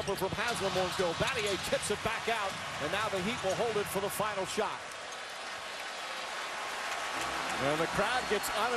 jumper from Haslam won't go. Battier tips it back out, and now the Heat will hold it for the final shot. And the crowd gets